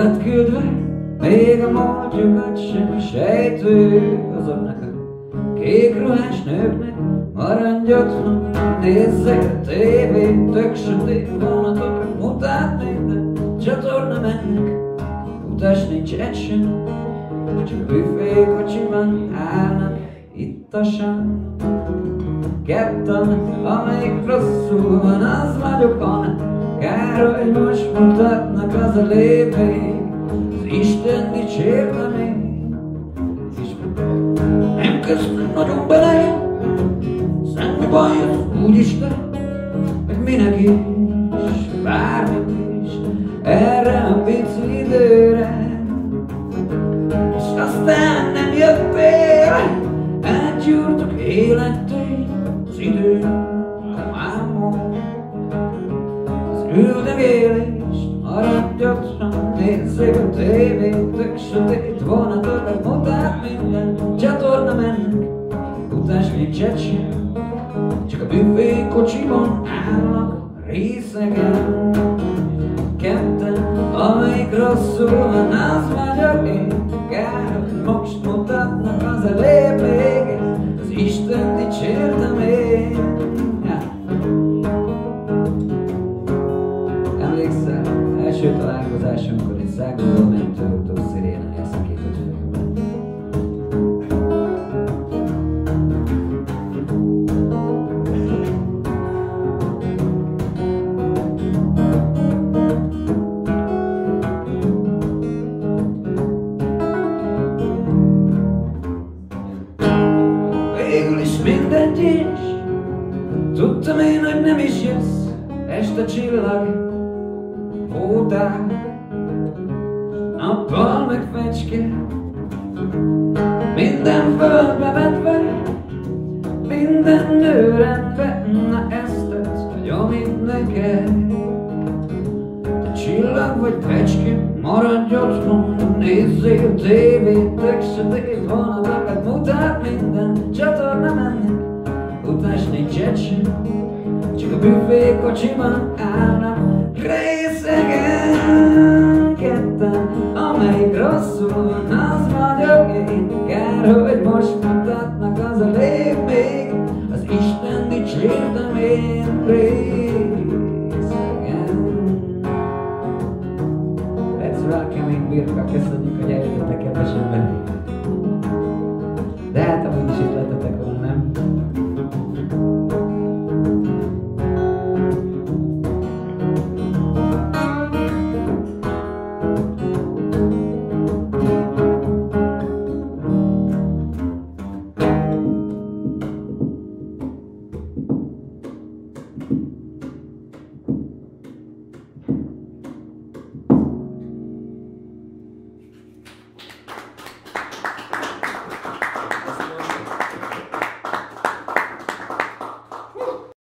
Utat küldve, még a módjukat sem sejtő azoknak a kék ruhás nőknek. Maradj otthon, nézzek a tévét, tök sötét vonatokat mutat minden csatorna mennek. Utas nincs egy sem, csak a büfékocsiban állnak ittasan. Ketten, amelyik rosszul van, az vagyok Anna. Kár, hogy most mutatnak az a lépék, az Isten dicsérte még. Nem kezdtem nagyon bele, semmi baj, az úgyisten, meg minek is, bármit is, erre a pici időre. És aztán nem jöttél, átgyúrtuk életét, az idő, a mámon. Az üldögélést, maradj otthon, nézzék a tévét, tök sötét vonatokat mutat minden csatorna mennek. Utas nincs egy sem, csak a büfékocsiban állnak részegen. Ketten, amelyik rosszul van, az vagyok én. Kár, hogy most mutatnak az a lépék, az Isten dicsértem én. Emlékszel, első találkozásunkkor egy száguló mentőautó szirénája szakított fejemben. Végül is mindegy is, tudtam én, hogy nem is jössz, este csillag voltál, nappal meg fecske, minden földbe vetve, minden nő rendbe. Na ezt tetsz, nagyon mint neked. Te csillag vagy fecske, maradj otthon, nézzél tévét, tök sötét vonatokat mutat minden csatorna mennek. Utas nincs egy sem, csak a büfékocsiban állnak részegen.